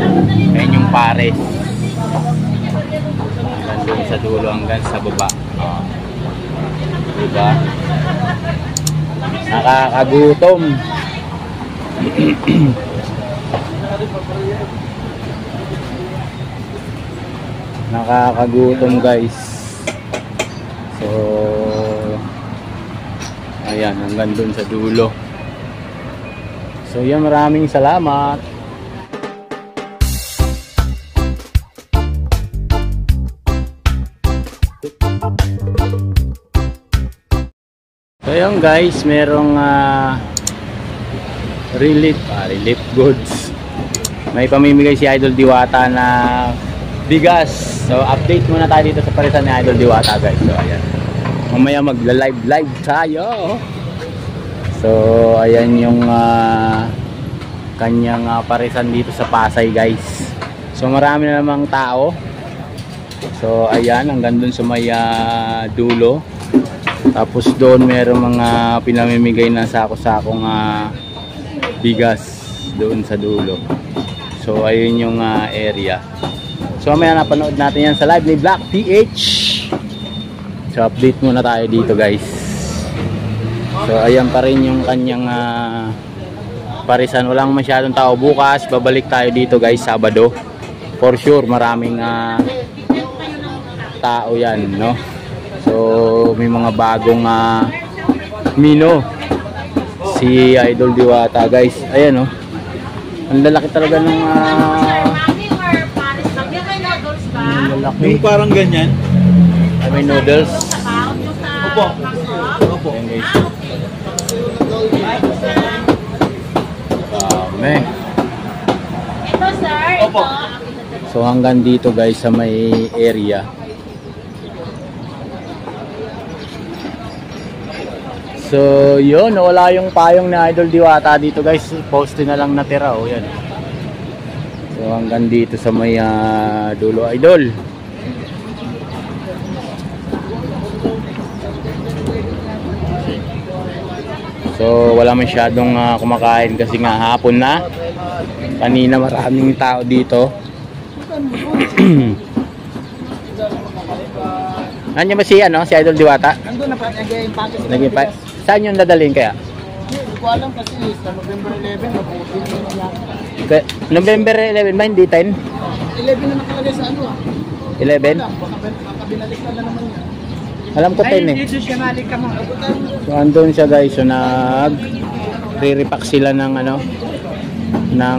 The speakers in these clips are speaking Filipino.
Ayan yung pares. Hanggang sa dulo, hanggang sa baba. Diba? Nakakagutom. Nakakagutom guys. So ayan, hanggang dun sa dulo. So yan, maraming salamat. So yun guys, merong relief goods. May pamimigay si Idol Diwata na bigas. So update muna tayo dito sa parisan ni Idol Diwata guys. So ayan, mamaya magla-live tayo. So ayan yung kanyang parisan dito sa Pasay guys. So marami na namang tao. So ayan, hanggang dun sa may dulo. Tapos doon meron mga pinamimigay na sako-sakong bigas doon sa dulo. So ayun yung area. So mamaya napanood natin yan sa live ni Black PH. So update muna tayo dito guys. So ayan pa rin yung kanyang parisan. Walang masyadong tao. Bukas babalik tayo dito guys, Sabado. For sure maraming tao yan, no? So may mga bagong mino si Idol Diwata guys. Ayan, no? Ang lalaki talaga ng lalaki. Yung parang ganyan. May noodles. Opo. Opo. Ayan guys. Dami. Ito sir, Opo. So hanggang dito guys sa may area. So yun, wala yung payong na Idol Diwata dito guys. Poste na lang natira, oh yan. So hanggang dito sa may dulo Idol. So wala masyadong kumakain kasi nga hapon na. Kanina maraming tao dito. Nandiyan ba si si Idol Diwata? Nandun na pa, nag-i-package. Nag-i-package. Saan yung dadalhin kaya? Hindi ko alam kasi sa November 11, mabuti na yan. November 11 ba? Hindi 10? 11 na nakalagay sa 11? Baka binalik na naman yan. Alam ko 10 eh. Dito siya nalik ka mga. So andun siya guys. So re-repack sila ng ng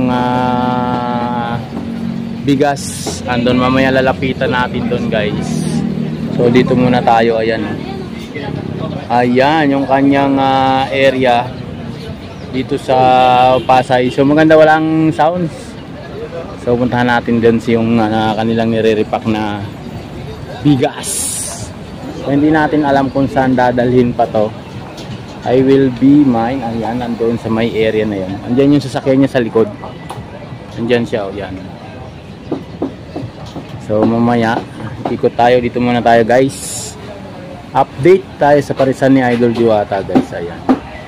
bigas. Andun mamaya lalapitan natin doon guys. So dito muna tayo. Ayan. Ayan yung kanyang area dito sa Pasay. So maganda, walang sounds. So puntahan natin din yung kanilang nire-repack na bigas. So hindi natin alam kung saan dadalhin pa to. I will be mine. Ayan, nandoon sa may area na yan. Andyan yung sasakyan niya sa likod. Andyan siya, yan. So mamaya ikot tayo. Dito muna tayo guys. Update tayo sa parisan ni Idol Diwata guys. Ayan.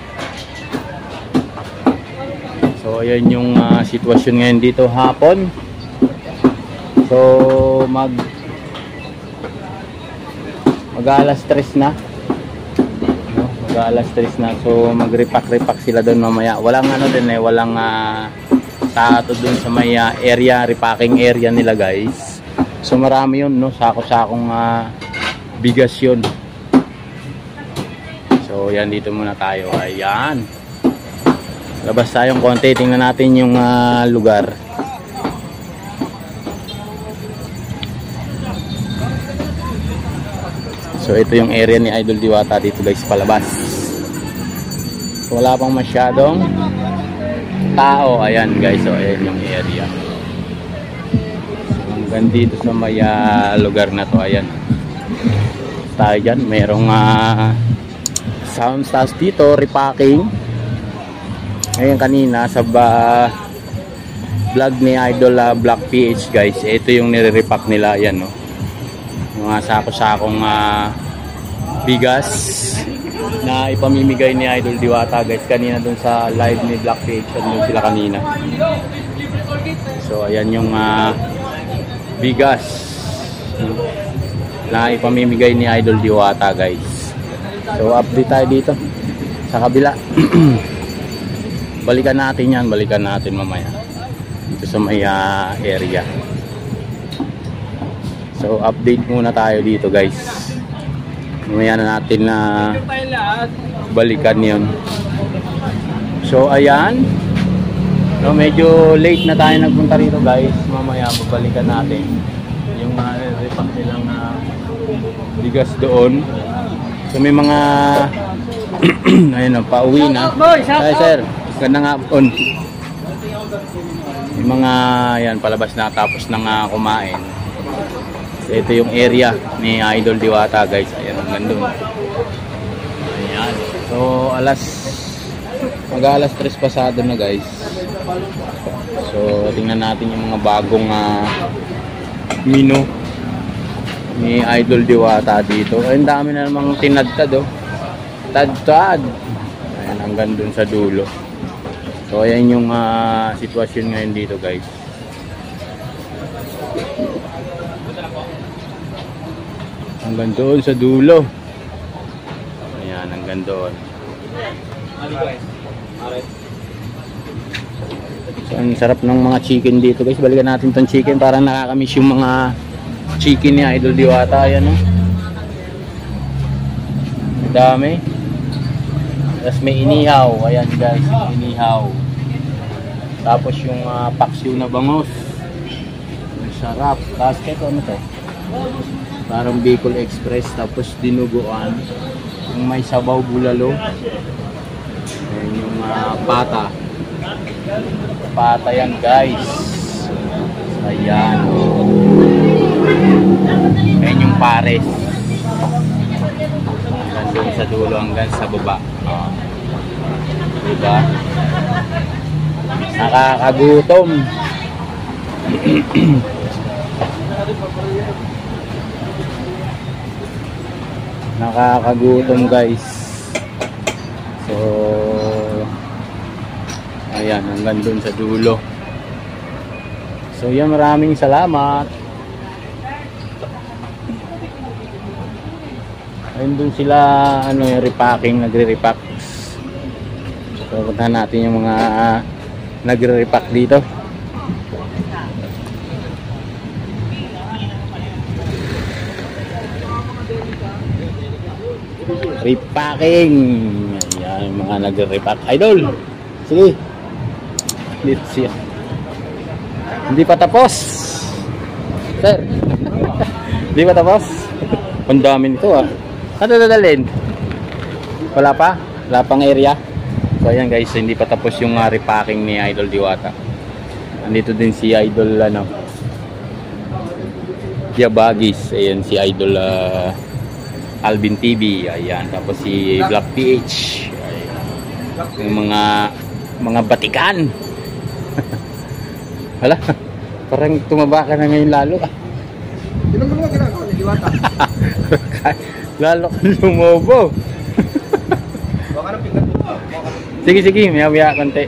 So ayan yung sitwasyon ngayon dito hapon. So mag-alas 3 na. Mag-alas 3 na. So mag-repack sila doon mamaya. Walang din walang tato doon sa may area, repacking area nila guys. So marami yun, no? Sako-sakong bigas yun. So yan, dito muna tayo. Ayan. Labas tayong konti. Tingnan natin yung lugar. So ito yung area ni Idol Diwata dito guys, palabas. So, wala pang masyadong tao. Ayan guys, so ayan yung area. So hanggang dito sa may lugar na to. Ayan. Tayo dyan, mayroong sound stars dito, repacking. Ngayon kanina sa vlog ni Idol Black PH guys, ito yung nire-repack nila. Ayan, no? Mga sako-sakong bigas na ipamimigay ni Idol Diwata guys kanina dun sa live ni Black PH. Doon sila kanina. So ayan yung bigas na ipamimigay ni Idol Diwata, guys. So update tayo dito sa kabila. Balikan natin mamaya dito sa may area. So update muna tayo dito, guys. Mamaya na natin na balikan yun. So ayan, no, medyo late na tayo nagpunta rito, guys. Mamaya babalikan natin yung repack nilang bigas doon. So may mga ayun, pauwi na. Hi sir, gandang hapon. May mga yan, palabas na tapos nang kumain. So ito yung area ni Idol Diwata, guys. Ayan, hanggang doon. Ayan. So mag-alas 3 pasado na, guys. So tingnan natin yung mga bagong menu ni Idol Diwata dito. Ay, ang dami na namang tinadtad, oh. Tad-tad. Ayan, hanggang dun sa dulo. So ayan yung sitwasyon ngayon dito, guys. Hanggang doon sa dulo. Ayan, hanggang doon. So ang sarap ng mga chicken dito, guys. Balikan natin tong chicken, parang nakakamiss yung mga chicken ni Idol Diwata. Ayan, oh. Dami. Tapos may inihaw. Ayan, guys, inihaw. Tapos yung paksiw na bangus. Ang sarap. Tapos ito, ano to? Parang Bicol Express. Tapos dinuguan. Yung may sabaw bulalo. Ayan yung pata. Pata yan, guys. Ayan. Ayan yung pares. Hanggang doon sa dulo, hanggang sa baba. Diba? Nakakagutom. Nakakagutom, guys. So ayan, hanggang doon sa dulo. So yan, maraming salamat. Ayun doon sila, ano, yung repacking, nagre-repack. So puntahan natin yung mga nagre-repack dito. Repacking. Ayan, yung mga nagre-repack. Idol, sige. Dito siya. Hindi pa tapos, sir. Hindi pa tapos. Ang dami nito, ano dadalhin? Wala pa? Wala pang area? So ayan, guys, hindi pa tapos yung repacking ni Idol Diwata. Andito din si Idol Diabagis. Ayan si Idol Alvin TV. Ayan, tapos si Black PH. Ayan. Yung mga batikan. Wala, parang tumaba ka na ngayon lalo. Ilan mo naman ginagawa ni Diwata? Lalo kang lumobo. Baka nang pinggan mo. Sige, maya konti.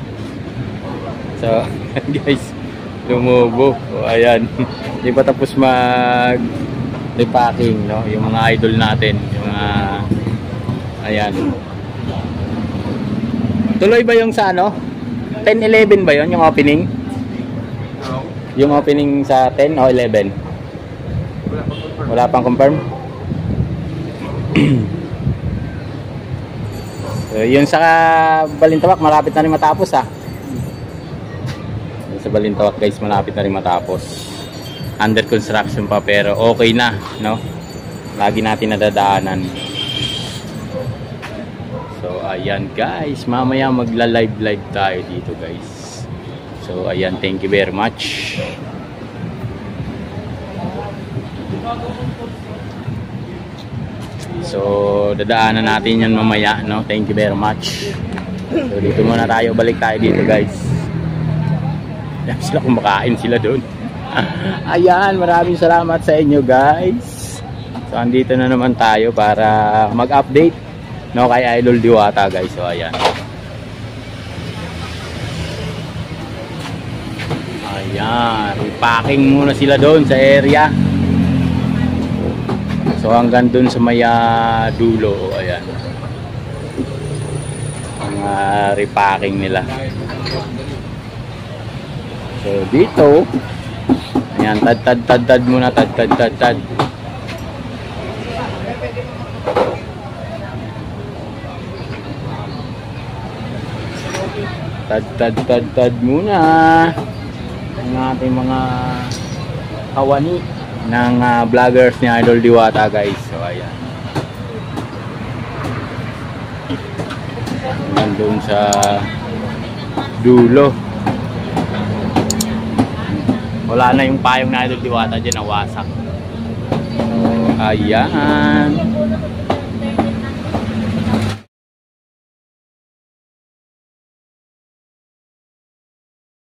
So guys, lumobo. O, ayan, hindi pa tapos mag repacking, no? Yung mga idol natin, yung ayan. Tuloy ba yung sa 10-11 ba yon yung opening? Yung opening sa 10 o 11? Wala pang confirm. So, yun sa Balintawak, malapit na rin matapos, sa Balintawak, guys, malapit na rin matapos. Under construction pa, pero okay na, no? Lagi natin nadadaanan. So ayan, guys, mamaya magla-live tayo dito, guys. So ayan, thank you very much. So dadaanan natin yan mamaya, no? Thank you very much. So dito muna tayo, balik tayo dito, guys. Yan sila, kumakain sila doon. Ayan, maraming salamat sa inyo, guys. So andito na naman tayo para mag-update, no, kay Idol Diwata, guys. So ayan. Ayan. Ayan, repacking muna sila doon sa area. So hanggang doon sa may dulo, ayan. Ang repacking nila. So dito, ayan, tad muna, tad. Tad muna ang ating mga kawani ng vloggers ni Idol Diwata, guys. So ayan, nandun sa dulo. Wala na yung payong na Idol Diwata dyan, nawasak. So ayan.